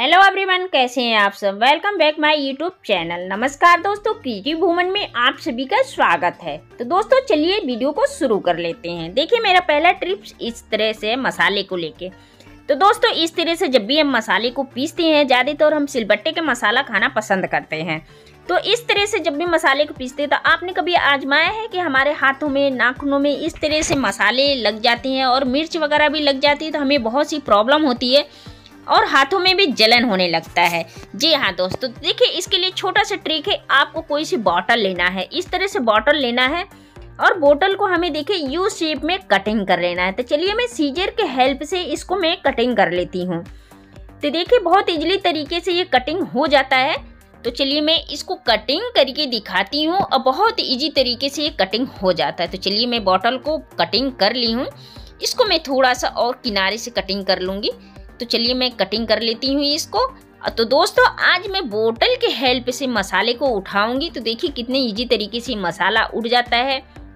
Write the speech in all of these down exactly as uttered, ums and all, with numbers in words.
Hello everyone, कैसे हैं आप सब। Welcome back my YouTube channel. नमस्कार दोस्तों, क्रिएटिव वूमन में आप सभी का स्वागत है। तो दोस्तों चलिए वीडियो को शुरू कर लेते हैं। देखिए मेरा पहला टिप्स इस तरह से मसाले को लेके। तो दोस्तों इस तरह से जब भी हम मसाले को पीसते हैं, ज़्यादातर हम सिलबट्टे के मसाला खाना पसंद करते हैं। तो इस तरह से जब भी मसाले को पीसते हैं तो आपने कभी आजमाया है कि हमारे हाथों में, नाखूनों में इस तरह से मसाले लग जाते हैं और मिर्च वगैरह भी लग जाती है, तो हमें बहुत सी प्रॉब्लम होती है और हाथों में भी जलन होने लगता है। जी हाँ दोस्तों, देखिए इसके लिए छोटा सा ट्रिक है। आपको कोई सी बॉटल लेना है, इस तरह से बॉटल लेना है और बोतल को हमें देखिए यू शेप में कटिंग कर लेना है। तो चलिए मैं सीजर के हेल्प से इसको मैं कटिंग कर लेती हूँ। तो देखिए बहुत इजीली तरीके से ये कटिंग हो जाता है। तो चलिए मैं इसको कटिंग करके दिखाती हूँ और बहुत इजी तरीके से ये कटिंग हो जाता है। तो चलिए मैं बॉटल को कटिंग कर ली हूँ, इसको मैं थोड़ा सा और किनारे से कटिंग कर लूँगी। तो चलिए मैं कटिंग कर लेती हूँ इसको। तो दोस्तों आज मैं बोतल के हेल्प से मसाले को उठाऊंगी। तो देखिए कितने इजी तरीके से मसाला उड़ जाता है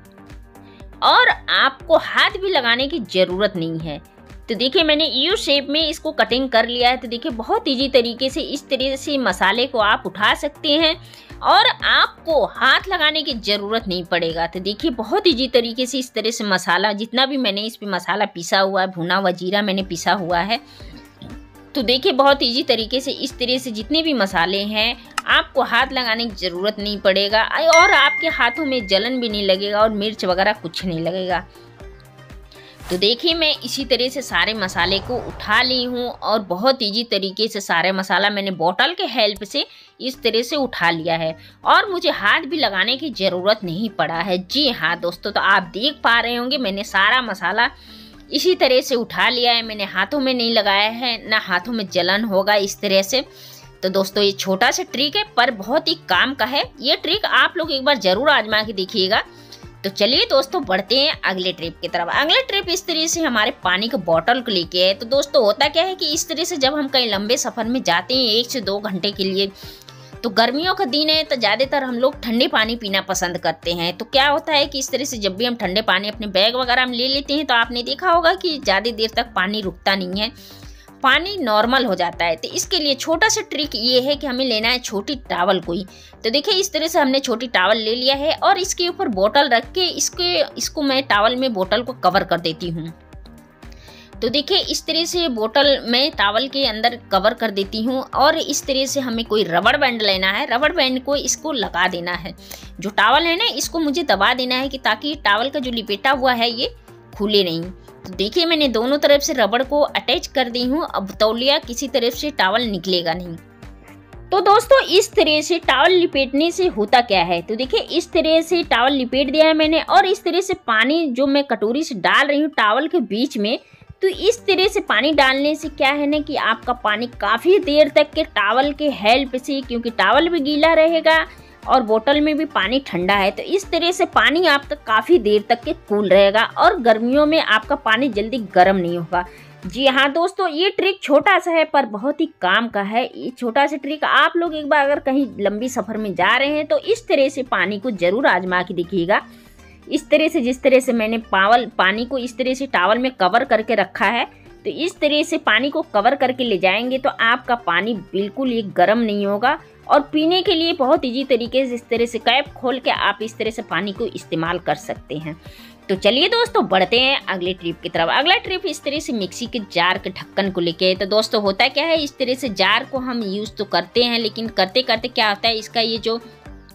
और आपको हाथ भी लगाने की ज़रूरत नहीं है। तो देखिए मैंने यू शेप में इसको कटिंग कर लिया है। तो देखिए बहुत इजी तरीके से इस तरह से मसाले को आप उठा सकते हैं और आपको हाथ लगाने की ज़रूरत नहीं पड़ेगा। तो देखिए बहुत इजी तरीके से इस तरह से मसाला, जितना भी मैंने इस पे मसाला पिसा हुआ है, भुना हुआ जीरा मैंने पिसा हुआ है। तो देखिए बहुत इजी तरीके से इस तरह से जितने भी मसाले हैं आपको हाथ लगाने की ज़रूरत नहीं पड़ेगा और आपके हाथों में जलन भी नहीं लगेगा और मिर्च वगैरह कुछ नहीं लगेगा। तो देखिए मैं इसी तरह से सारे मसाले को उठा ली हूँ और बहुत इजी तरीके से सारे मसाला मैंने बोतल के हेल्प से इस तरह से उठा लिया है और मुझे हाथ भी लगाने की ज़रूरत नहीं पड़ा है। जी हाँ दोस्तों, तो आप देख पा रहे होंगे मैंने सारा मसाला इसी तरह से उठा लिया है। मैंने हाथों में नहीं लगाया है, ना हाथों में जलन होगा इस तरह से। तो दोस्तों ये छोटा सा ट्रिक है पर बहुत ही काम का है। ये ट्रिक आप लोग एक बार ज़रूर आजमा के देखिएगा। तो चलिए दोस्तों बढ़ते हैं अगले ट्रिप की तरफ। अगले ट्रिप इस तरह से हमारे पानी का बॉटल को लेके है। तो दोस्तों होता क्या है कि इस तरह से जब हम कहीं लंबे सफ़र में जाते हैं एक से दो घंटे के लिए, तो गर्मियों का दिन है तो ज़्यादातर हम लोग ठंडे पानी पीना पसंद करते हैं। तो क्या होता है कि इस तरह से जब भी हम ठंडे पानी अपने बैग वगैरह में ले लेते हैं तो आपने देखा होगा कि ज़्यादा देर तक पानी रुकता नहीं है, पानी नॉर्मल हो जाता है। तो इसके लिए छोटा सा ट्रिक ये है कि हमें लेना है छोटी टावल कोई। तो देखिए इस तरह से हमने छोटी टावल ले लिया है और इसके ऊपर बोतल रख के इसके इसको मैं टावल में बोतल को कवर कर देती हूँ। तो देखिए इस तरह से बोतल में टावल के अंदर कवर कर देती हूँ और इस तरह से हमें कोई रबड़ बैंड लेना है। रबड़ बैंड को इसको लगा देना है, जो टावल है ना इसको मुझे दबा देना है कि ताकि टावल का जो लिपेटा हुआ है ये खुले नहीं। तो देखिए मैंने दोनों तरफ से रबड़ को अटैच कर दी हूँ। अब तौलिया किसी तरफ से टावल निकलेगा नहीं। तो दोस्तों इस तरह से टावल लिपेटने से होता क्या है, तो देखिए इस तरह से टावल लिपेट दिया है मैंने और इस तरह से पानी जो मैं कटोरी से डाल रही हूँ टावल के बीच में, तो इस तरह से पानी डालने से क्या है ना कि आपका पानी काफ़ी देर तक के टावल के हेल्प से, क्योंकि टावल भी गीला रहेगा और बोतल में भी पानी ठंडा है, तो इस तरह से पानी आपका काफ़ी देर तक के कूल रहेगा और गर्मियों में आपका पानी जल्दी गर्म नहीं होगा। जी हाँ दोस्तों, ये ट्रिक छोटा सा है पर बहुत ही काम का है। ये छोटा सा ट्रिक आप लोग एक बार अगर कहीं लंबी सफ़र में जा रहे हैं तो इस तरह से पानी को ज़रूर आजमा के देखिएगा। इस तरह से जिस तरह से मैंने पावल पानी को इस तरह से टावल में कवर करके रखा है, तो इस तरह से पानी को कवर करके ले जाएंगे तो आपका पानी बिल्कुल ये गर्म नहीं होगा और पीने के लिए बहुत इजी तरीके से इस तरह से कैप खोल के आप इस तरह से पानी को इस्तेमाल कर सकते हैं। तो चलिए दोस्तों बढ़ते हैं अगले ट्रिप की तरफ। अगला ट्रिप इस तरह से मिक्सी के जार के ढक्कन को लेके। तो दोस्तों होता क्या है, इस तरह से जार को हम यूज़ तो करते हैं लेकिन करते करते क्या होता है, इसका ये जो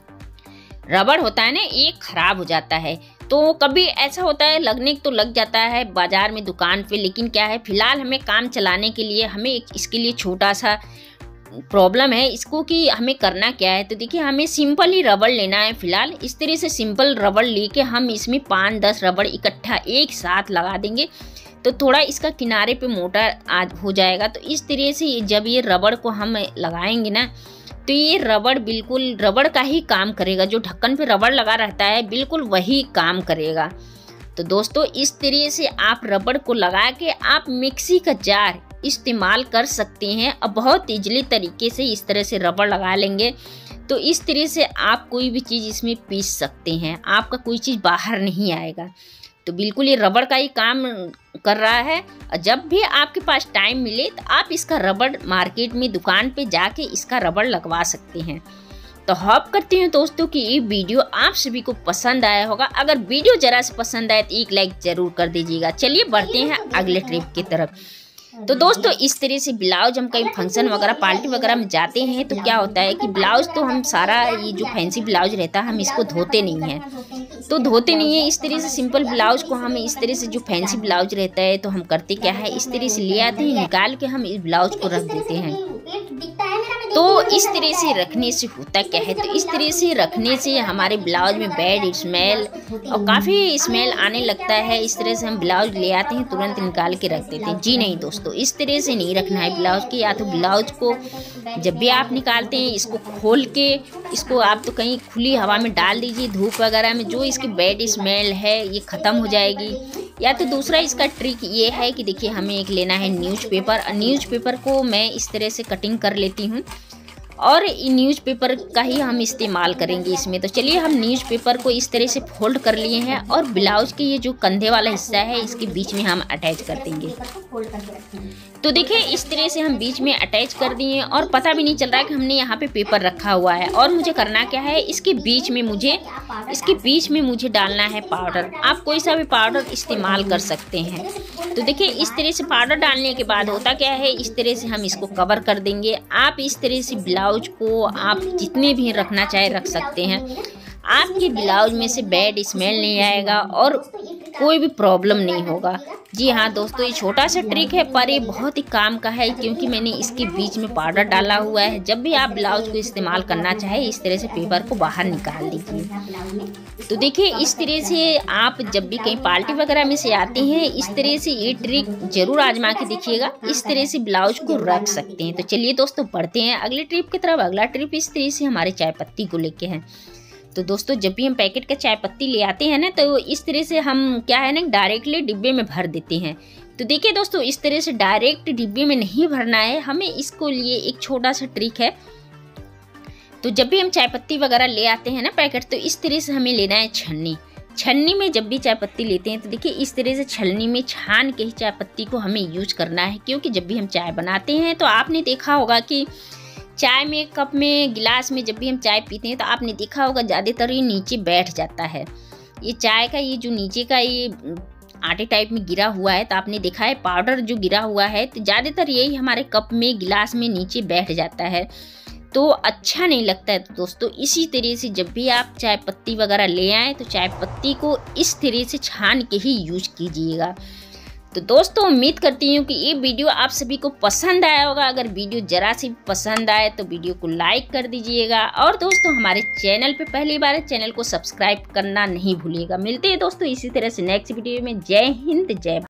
रबड़ होता है ना ये खराब हो जाता है। तो कभी ऐसा होता है लगने तो लग जाता है बाजार में, दुकान पे, लेकिन क्या है फिलहाल हमें काम चलाने के लिए हमें इसके लिए छोटा सा प्रॉब्लम है इसको कि हमें करना क्या है। तो देखिए हमें सिंपल ही रबड़ लेना है। फिलहाल इस तरह से सिंपल रबड़ लेके हम इसमें पाँच दस रबड़ इकट्ठा एक साथ लगा देंगे तो थोड़ा इसका किनारे पे मोटा आज हो जाएगा। तो इस तरह से जब ये रबड़ को हम लगाएंगे ना तो ये रबड़ बिल्कुल रबड़ का ही काम करेगा, जो ढक्कन पे रबड़ लगा रहता है बिल्कुल वही काम करेगा। तो दोस्तों इस तरह से आप रबड़ को लगा के आप मिक्सी का जार इस्तेमाल कर सकते हैं। अब बहुत इजली तरीके से इस तरह से रबड़ लगा लेंगे तो इस तरह से आप कोई भी चीज़ इसमें पीस सकते हैं, आपका कोई चीज़ बाहर नहीं आएगा। तो तो बिल्कुल ये रबड़ का ही काम कर रहा है। और जब भी आपके पास टाइम मिले तो आप इसका रबड़ मार्केट में दुकान पे जाके इसका रबड़ लगवा सकते हैं। तो होप करती हूँ दोस्तों कि ये वीडियो आप सभी को पसंद आया होगा। अगर वीडियो जरा से पसंद आए तो एक लाइक जरूर कर दीजिएगा। चलिए बढ़ते हैं अगले ट्रिप की तरफ। तो दोस्तों इस तरह से ब्लाउज हम कहीं फंक्शन वगैरह पार्टी वगैरह में जाते हैं तो क्या होता है कि ब्लाउज तो हम सारा ये जो फैंसी ब्लाउज रहता है हम इसको धोते नहीं हैं। तो धोते नहीं है इस तरह से सिंपल ब्लाउज को हम इस तरह से जो फैंसी ब्लाउज रहता है तो हम करते क्या है, इस तरह से ले आते हैं, निकाल के हम इस ब्लाउज को रख देते हैं। तो इस तरह से रखने से होता क्या है, तो इस तरह से रखने से हमारे ब्लाउज में बैड स्मेल और काफ़ी स्मेल आने लगता है। इस तरह से हम ब्लाउज ले आते हैं तुरंत निकाल के रख देते हैं। जी नहीं दोस्तों, इस तरह से नहीं रखना है ब्लाउज की। या तो ब्लाउज को जब भी आप निकालते हैं इसको खोल के इसको आप तो कहीं खुली हवा में डाल दीजिए, धूप वगैरह में, जो इसकी बैड स्मेल है ये ख़त्म हो जाएगी। या तो दूसरा इसका ट्रिक ये है कि देखिए हमें एक लेना है न्यूज़पेपर। न्यूज़पेपर को मैं इस तरह से कटिंग कर लेती हूँ और न्यूज़पेपर का ही हम इस्तेमाल करेंगे इसमें। तो चलिए हम न्यूज़पेपर को इस तरह से फोल्ड कर लिए हैं और ब्लाउज के ये जो कंधे वाला हिस्सा है इसके बीच में हम अटैच कर देंगे। तो देखिए इस तरह से हम बीच में अटैच कर दिए और पता भी नहीं चल रहा है कि हमने यहाँ पे पेपर रखा हुआ है। और मुझे करना क्या है, इसके बीच में मुझे इसके बीच में मुझे डालना है पाउडर। आप कोई सा भी पाउडर इस्तेमाल कर सकते हैं। तो देखिए इस तरह से पाउडर डालने के बाद होता क्या है, इस तरह से हम इसको कवर कर देंगे। आप इस तरह से ब्लाउज को आप जितने भी रखना चाहे रख सकते हैं। आपके ब्लाउज में से बैड स्मेल नहीं आएगा और कोई भी प्रॉब्लम नहीं होगा। जी हाँ दोस्तों, ये छोटा सा ट्रिक है पर ये बहुत ही काम का है क्योंकि मैंने इसके बीच में पाउडर डाला हुआ है। जब भी आप ब्लाउज को इस्तेमाल करना चाहे इस तरह से पेपर को बाहर निकाल दीजिए। तो देखिए इस तरह से आप जब भी कहीं पार्टी वगैरह में से आते हैं इस तरह से ये ट्रिक जरूर आजमा के देखिएगा। इस तरह से ब्लाउज को रख सकते हैं। तो चलिए दोस्तों बढ़ते हैं अगले ट्रिप की तरफ। अगला ट्रिप इस तरह से हमारे चाय पत्ती को लेके है। तो दोस्तों जब भी हम पैकेट का चाय पत्ती ले आते हैं ना तो इस तरह से हम क्या है ना डायरेक्टली डिब्बे में भर देते हैं। तो देखिए दोस्तों इस तरह से डायरेक्ट डिब्बे में नहीं भरना है हमें। इसको लिए एक छोटा सा ट्रिक है। तो जब भी हम चाय पत्ती वगैरह ले आते हैं ना पैकेट, तो इस तरह से हमें लेना है छन्नी। छन्नी में जब भी चाय पत्ती लेते हैं तो देखिए इस तरह से छलनी में छान के ही चाय पत्ती को हमें यूज करना है। क्योंकि जब भी हम चाय बनाते हैं तो आपने देखा होगा कि चाय में कप में गिलास में जब भी हम चाय पीते हैं तो आपने देखा होगा ज़्यादातर ये नीचे बैठ जाता है। ये चाय का ये जो नीचे का ये आटे टाइप में गिरा हुआ है तो आपने देखा है पाउडर जो गिरा हुआ है तो ज़्यादातर यही हमारे कप में गिलास में नीचे बैठ जाता है, तो अच्छा नहीं लगता है। तो दोस्तों इसी तरह से जब भी आप चाय पत्ती वगैरह ले आएँ तो चाय पत्ती को इस तरह से छान के ही यूज कीजिएगा। तो दोस्तों उम्मीद करती हूँ कि ये वीडियो आप सभी को पसंद आया होगा। अगर वीडियो जरा सी पसंद आए तो वीडियो को लाइक कर दीजिएगा। और दोस्तों हमारे चैनल पे पहली बार है, चैनल को सब्सक्राइब करना नहीं भूलिएगा। मिलते हैं दोस्तों इसी तरह से नेक्स्ट वीडियो में। जय हिंद, जय भारत।